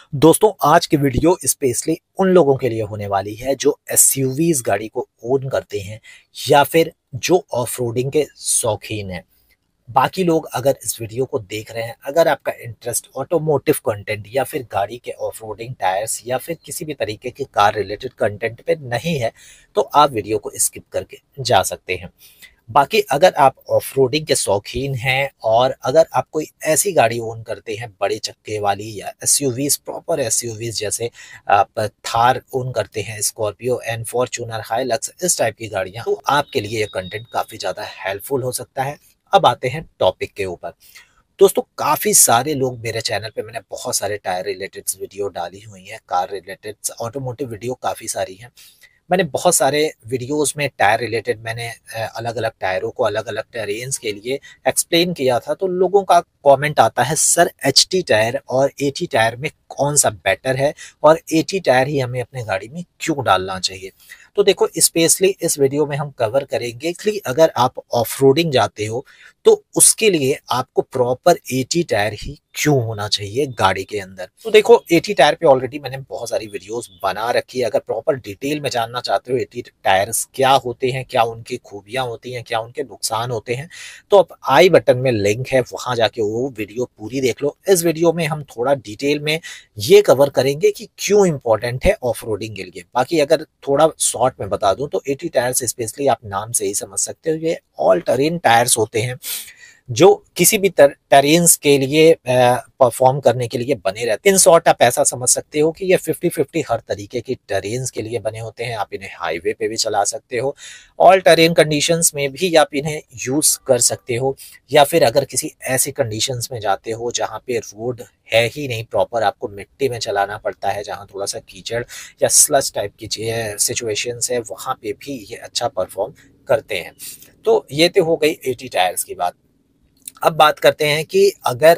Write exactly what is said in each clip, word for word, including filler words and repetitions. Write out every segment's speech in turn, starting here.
दोस्तों आज की वीडियो स्पेशली उन लोगों के लिए होने वाली है जो एसयूवीज गाड़ी को ओन करते हैं या फिर जो ऑफ-रोडिंग के शौकीन हैं। बाकी लोग अगर इस वीडियो को देख रहे हैं, अगर आपका इंटरेस्ट ऑटोमोटिव कंटेंट या फिर गाड़ी के ऑफ-रोडिंग टायर्स या फिर किसी भी तरीके के कार रिलेटेड कंटेंट पे नहीं है, तो आप वीडियो को स्किप करके जा सकते हैं। बाकी अगर आप ऑफ-रोडिंग के शौकीन हैं और अगर आप कोई ऐसी गाड़ी ओन करते हैं बड़े चक्के वाली या एसयूवीज प्रॉपर एसयूवीज जैसे आप थार ओन करते हैं, स्कॉर्पियो एंड फॉर्च्यूनर हाइलक्स इस टाइप की गाड़ियां, तो आपके लिए ये कंटेंट काफी ज्यादा हेल्पफुल हो सकता है। अब आते हैं टॉपिक के ऊपर। दोस्तों काफी सारे लोग मेरे चैनल पे, मैंने बहुत सारे टायर रिलेटेड वीडियो डाली हुई हैं, कार रिलेटेड ऑटोमोटिव वीडियो काफी सारी हैं। मैंने बहुत सारे वीडियोस में टायर रिलेटेड मैंने अलग अलग टायरों को अलग अलग टेरेन्स के लिए एक्सप्लेन किया था, तो लोगों का कमेंट आता है सर एचटी टायर और एटी टायर में कौन सा बेटर है और एटी टायर ही हमें अपने गाड़ी में क्यों डालना चाहिए। तो देखो स्पेशली इस वीडियो में हम कवर करेंगे कि अगर आप ऑफ रोडिंग जाते हो तो उसके लिए आपको प्रॉपर एटी टायर ही क्यों होना चाहिए गाड़ी के अंदर। तो देखो एटी टायर पे ऑलरेडी मैंने बहुत सारी वीडियोस बना रखी है। अगर प्रॉपर डिटेल में जानना चाहते हो एटी टायर्स क्या होते हैं, क्या उनकी खूबियां होती हैं, क्या उनके नुकसान होते हैं, तो अब आई बटन में लिंक है, वहां जाके वो वीडियो पूरी देख लो। इस वीडियो में हम थोड़ा डिटेल में ये कवर करेंगे कि क्यों इंपॉर्टेंट है ऑफ रोडिंग के लिए। बाकी अगर थोड़ा शॉर्ट में बता दूं तो एटी टायर्स स्पेशली आप नाम से ही समझ सकते हो, ये ऑल टेरेन टायर्स होते हैं जो किसी भी टेरेन्स के लिए परफॉर्म करने के लिए बने रहते हैं। इन शॉर्ट आप ऐसा समझ सकते हो कि ये फिफ्टी फिफ्टी हर तरीके की टेरेन्स के लिए बने होते हैं। आप इन्हें हाईवे पे भी चला सकते हो, ऑल टेरेन कंडीशंस में भी आप इन्हें यूज कर सकते हो, या फिर अगर किसी ऐसी कंडीशंस में जाते हो जहाँ पे रोड है ही नहीं प्रॉपर, आपको मिट्टी में चलाना पड़ता है, जहाँ थोड़ा सा कीचड़ या स्लज टाइप की सिचुएशंस है, वहाँ पे भी ये अच्छा परफॉर्म करते हैं। तो ये तो हो गई एटी टायर्स की बात। अब बात करते हैं कि अगर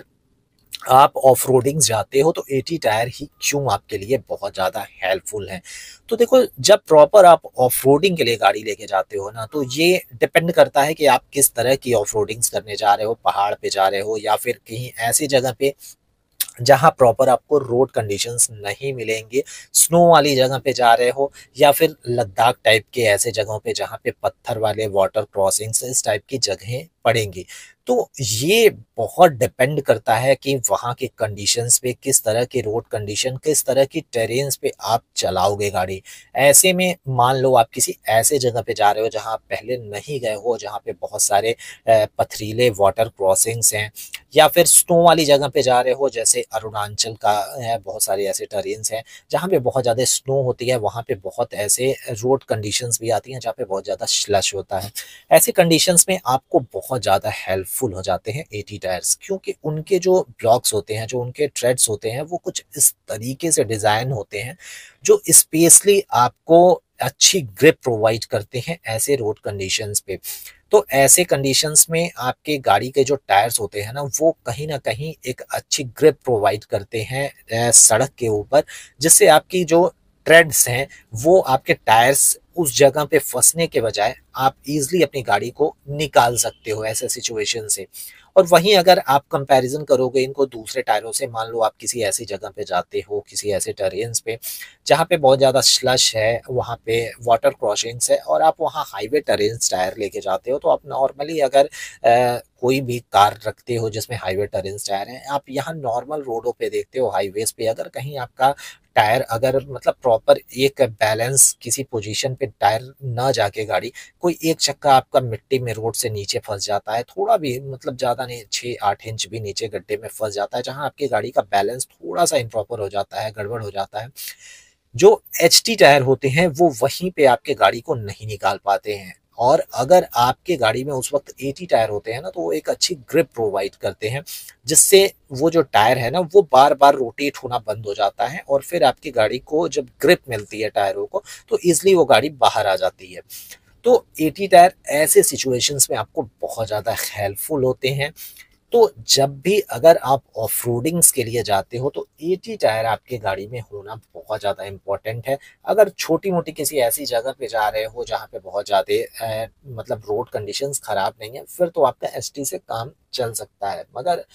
आप ऑफ रोडिंग जाते हो तो एटी टायर ही क्यों आपके लिए बहुत ज़्यादा हेल्पफुल हैं। तो देखो जब प्रॉपर आप ऑफ रोडिंग के लिए गाड़ी लेके जाते हो ना, तो ये डिपेंड करता है कि आप किस तरह की ऑफ रोडिंग्स करने जा रहे हो। पहाड़ पे जा रहे हो या फिर कहीं ऐसी जगह पे जहाँ प्रॉपर आपको रोड कंडीशंस नहीं मिलेंगे, स्नो वाली जगह पे जा रहे हो या फिर लद्दाख टाइप के ऐसे जगहों पे जहाँ पे पत्थर वाले वाटर क्रॉसिंग्स इस टाइप की जगहें पड़ेंगी। तो ये बहुत डिपेंड करता है कि वहाँ के कंडीशंस पे, किस तरह की रोड कंडीशन, किस तरह की टेरेन्स पे आप चलाओगे गाड़ी। ऐसे में मान लो आप किसी ऐसे जगह पे जा रहे हो जहाँ आप पहले नहीं गए हो, जहाँ पे बहुत सारे पथरीले वाटर क्रॉसिंग्स हैं, या फिर स्नो वाली जगह पे जा रहे हो जैसे अरुणाचल का है, बहुत सारे ऐसे टेरेन्स हैं जहाँ पे बहुत ज़्यादा स्नो होती है, वहाँ पे बहुत ऐसे रोड कंडीशंस भी आती हैं जहाँ पे बहुत ज़्यादा स्लश होता है। ऐसे कंडीशंस में आपको बहुत ज़्यादा हेल्पफुल हो जाते हैं एटी टायर्स, क्योंकि उनके जो ब्लॉक्स होते हैं, जो उनके ट्रेड्स होते हैं, वो कुछ इस तरीके से डिज़ाइन होते हैं जो स्पेशली आपको अच्छी ग्रिप प्रोवाइड करते हैं ऐसे रोड कंडीशंस पे। तो ऐसे कंडीशंस में आपके गाड़ी के जो टायर्स होते हैं ना, वो कहीं ना कहीं एक अच्छी ग्रिप प्रोवाइड करते हैं सड़क के ऊपर, जिससे आपकी जो ट्रेड्स हैं वो आपके टायर्स उस जगह पे फंसने के बजाय आप इजीली अपनी गाड़ी को निकाल सकते हो ऐसे सिचुएशन से। और वहीं अगर आप कंपैरिजन करोगे इनको दूसरे टायरों से, मान लो आप किसी ऐसी जगह पे जाते हो, किसी ऐसे टेरेन्स पे जहाँ पे बहुत ज़्यादा स्लश है, वहाँ पे वाटर क्रॉसिंग्स है, और आप वहाँ हाईवे टेरेन्स टायर लेके जाते हो, तो आप नॉर्मली अगर आ, कोई भी कार रखते हो जिसमें हाईवे टेरेन्स टायर हैं, आप यहाँ नॉर्मल रोडों पे देखते हो, हाईवेज पे अगर कहीं आपका टायर अगर मतलब प्रॉपर एक बैलेंस किसी पोजीशन पे टायर ना जाके गाड़ी, कोई एक चक्का आपका मिट्टी में रोड से नीचे फंस जाता है, थोड़ा भी मतलब ज़्यादा नहीं, छः आठ इंच भी नीचे गड्ढे में फंस जाता है, जहाँ आपकी गाड़ी का बैलेंस थोड़ा सा इम्प्रॉपर हो जाता है, गड़बड़ हो जाता है, जो एचटी टायर होते हैं वो वहीं पे आपके गाड़ी को नहीं निकाल पाते हैं। और अगर आपके गाड़ी में उस वक्त एटी टायर होते हैं ना, तो वो एक अच्छी ग्रिप प्रोवाइड करते हैं, जिससे वो जो टायर है ना वो बार बार रोटेट होना बंद हो जाता है, और फिर आपकी गाड़ी को जब ग्रिप मिलती है टायरों को, तो ईजिली वो गाड़ी बाहर आ जाती है। तो एटी टायर ऐसे सिचुएशंस में आपको बहुत ज़्यादा हेल्पफुल होते हैं। तो जब भी अगर आप ऑफ रोडिंग्स के लिए जाते हो तो एटी टायर आपके गाड़ी में होना बहुत ज़्यादा इम्पोर्टेंट है। अगर छोटी मोटी किसी ऐसी जगह पे जा रहे हो जहाँ पे बहुत ज़्यादा मतलब रोड कंडीशंस ख़राब नहीं है, फिर तो आपका एसटी से काम चल सकता है। मगर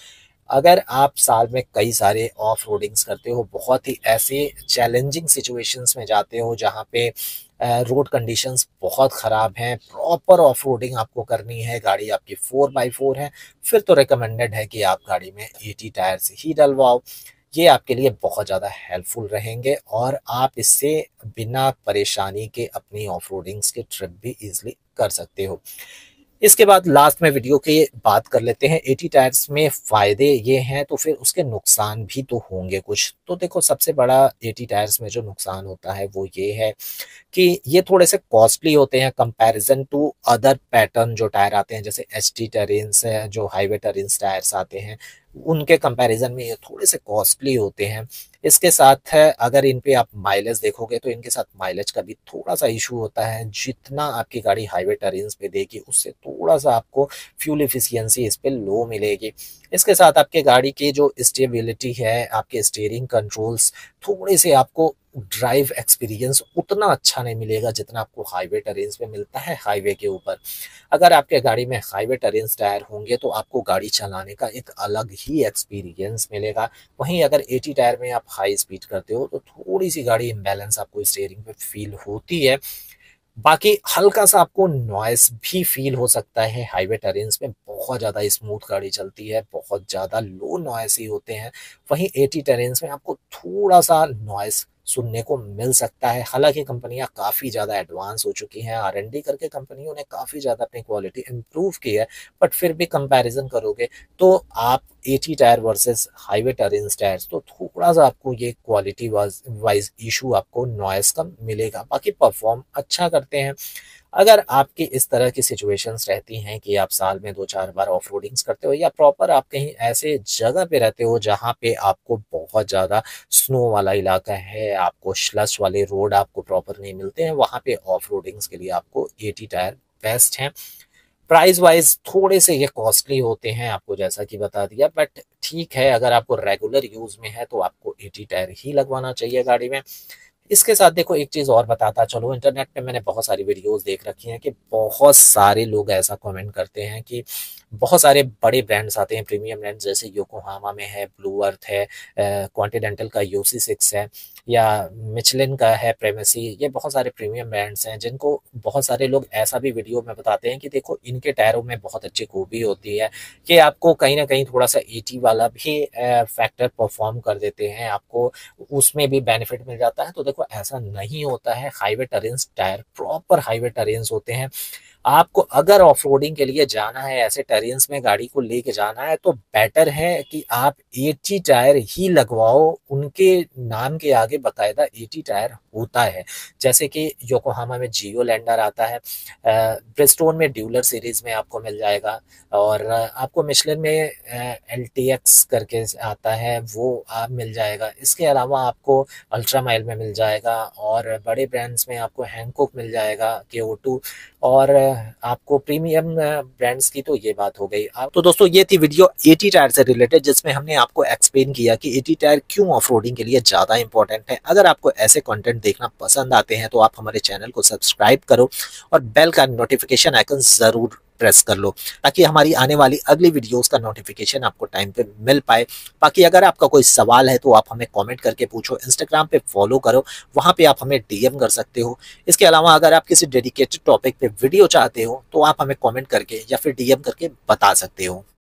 अगर आप साल में कई सारे ऑफ रोडिंग्स करते हो, बहुत ही ऐसे चैलेंजिंग सिचुएशंस में जाते हो जहाँ पे रोड कंडीशंस बहुत ख़राब हैं, प्रॉपर ऑफ रोडिंग आपको करनी है, गाड़ी आपकी फोर बाई फोर है, फिर तो रिकमेंडेड है कि आप गाड़ी में एटी टायर्स ही डलवाओ। ये आपके लिए बहुत ज़्यादा हेल्पफुल रहेंगे और आप इससे बिना परेशानी के अपनी ऑफ रोडिंग्स के ट्रिप भी ईजिली कर सकते हो। इसके बाद लास्ट में वीडियो की बात कर लेते हैं। एटी टायर्स में फ़ायदे ये हैं तो फिर उसके नुकसान भी तो होंगे कुछ। तो देखो, सबसे बड़ा एटी टायर्स में जो नुकसान होता है वो ये है कि ये थोड़े से कॉस्टली होते हैं कंपैरिजन टू अदर पैटर्न जो टायर आते हैं, जैसे एच टी टेरेन्स है, जो हाईवे टेरेन्स टायर्स आते हैं, उनके कंपैरिजन में ये थोड़े से कॉस्टली होते हैं। इसके साथ है, अगर इन पे आप माइलेज देखोगे तो इनके साथ माइलेज का भी थोड़ा सा इशू होता है। जितना आपकी गाड़ी हाईवे टेरेन्स पे देगी उससे थोड़ा सा आपको फ्यूल एफिशिएंसी इस पे लो मिलेगी। इसके साथ आपके गाड़ी की जो स्टेबिलिटी है, आपके स्टीयरिंग कंट्रोल्स, थोड़े से आपको ड्राइव एक्सपीरियंस उतना अच्छा नहीं मिलेगा जितना आपको हाईवे टेरेन्स पे मिलता है हाईवे के ऊपर। अगर आपके गाड़ी में हाईवे टेरेन्स टायर होंगे तो आपको गाड़ी चलाने का एक अलग ही एक्सपीरियंस मिलेगा। वहीं अगर एटी टायर में आप हाई स्पीड करते हो तो थोड़ी सी गाड़ी इम्बैलेंस आपको स्टीयरिंग पे फील होती है। बाकी हल्का सा आपको नॉइस भी फील हो सकता है। हाईवे टेरेन्स में बहुत ज़्यादा स्मूथ गाड़ी चलती है, बहुत ज़्यादा लो नॉइस ही होते हैं। वहीं एटी टेरेन्स में आपको थोड़ा सा नॉइस सुनने को मिल सकता है। हालांकि कंपनियां काफ़ी ज़्यादा एडवांस हो चुकी हैं, आर एन डी करके कंपनियों ने काफ़ी ज़्यादा अपनी क्वालिटी इम्प्रूव की है, बट फिर भी कंपैरिजन करोगे तो आप AT tyre versus highway terrains tyres तो थोड़ा सा आपको ये क्वालिटी वाइज इशू आपको नॉइस का मिलेगा। बाकी परफॉर्म अच्छा करते हैं। अगर आपकी इस तरह की सिचुएशंस रहती हैं कि आप साल में दो चार बार ऑफ रोडिंग्स करते हो, या प्रॉपर आप कहीं ऐसे जगह पे रहते हो जहाँ पे आपको बहुत ज़्यादा स्नो वाला इलाका है, आपको स्लश वाले रोड आपको प्रॉपर नहीं मिलते हैं, वहाँ पे ऑफ रोडिंग्स के लिए आपको एटी टायर बेस्ट हैं। प्राइस वाइज थोड़े से ये कॉस्टली होते हैं, आपको जैसा कि बता दिया, बट ठीक है, अगर आपको रेगुलर यूज में है तो आपको एटी टायर ही लगवाना चाहिए गाड़ी में। इसके साथ देखो, एक चीज़ और बताता चलो, इंटरनेट पे मैंने बहुत सारी वीडियोस देख रखी हैं कि बहुत सारे लोग ऐसा कमेंट करते हैं कि बहुत सारे बड़े ब्रांड्स आते हैं, प्रीमियम ब्रांड्स, जैसे योकोहामा में है, ब्लू अर्थ है, कॉन्टिनेंटल का यू सी सिक्स है, या मिचलिन का है प्रेमेसी। ये बहुत सारे प्रीमियम ब्रांड्स हैं जिनको बहुत सारे लोग ऐसा भी वीडियो में बताते हैं कि देखो, इनके टायरों में बहुत अच्छी खूबी होती है कि आपको कहीं ना कहीं थोड़ा सा एटी वाला भी फैक्टर परफॉर्म कर देते हैं, आपको उसमें भी बेनिफिट मिल जाता है। तो देखो, ऐसा नहीं होता है। Highway terrains tyre proper highway terrains होते हैं। आपको अगर ऑफ रोडिंग के लिए जाना है, ऐसे टेरेन्स में गाड़ी को लेके जाना है, तो बेटर है कि आप एटी टायर ही लगवाओ। उनके नाम के आगे बकायदा एटी टायर होता है, जैसे कि योकोहामा में जियो लैंडर आता है, ब्रिस्टोन में ड्यूलर सीरीज में आपको मिल जाएगा, और आपको मिशलिन में एल टी एक्स करके आता है, वो आप मिल जाएगा। इसके अलावा आपको अल्ट्रा माइल में मिल जाएगा, और बड़े ब्रांड्स में आपको हैंकोक मिल जाएगा, के ओ टू, और आपको प्रीमियम ब्रांड्स की तो ये बात हो गई। आप तो दोस्तों, ये थी वीडियो एटी टायर से रिलेटेड, जिसमें हमने आपको एक्सप्लेन किया कि एटी टायर क्यों ऑफ रोडिंग के लिए ज़्यादा इंपॉर्टेंट है। अगर आपको ऐसे कंटेंट देखना पसंद आते हैं तो आप हमारे चैनल को सब्सक्राइब करो और बेल का नोटिफिकेशन आइकन ज़रूर प्रेस कर लो, ताकि हमारी आने वाली अगली वीडियोस का नोटिफिकेशन आपको टाइम पे मिल पाए। बाकी अगर आपका कोई सवाल है तो आप हमें कमेंट करके पूछो, इंस्टाग्राम पे फॉलो करो, वहाँ पे आप हमें डी एम कर सकते हो। इसके अलावा अगर आप किसी डेडिकेटेड टॉपिक पे वीडियो चाहते हो तो आप हमें कमेंट करके या फिर डी एम करके बता सकते हो।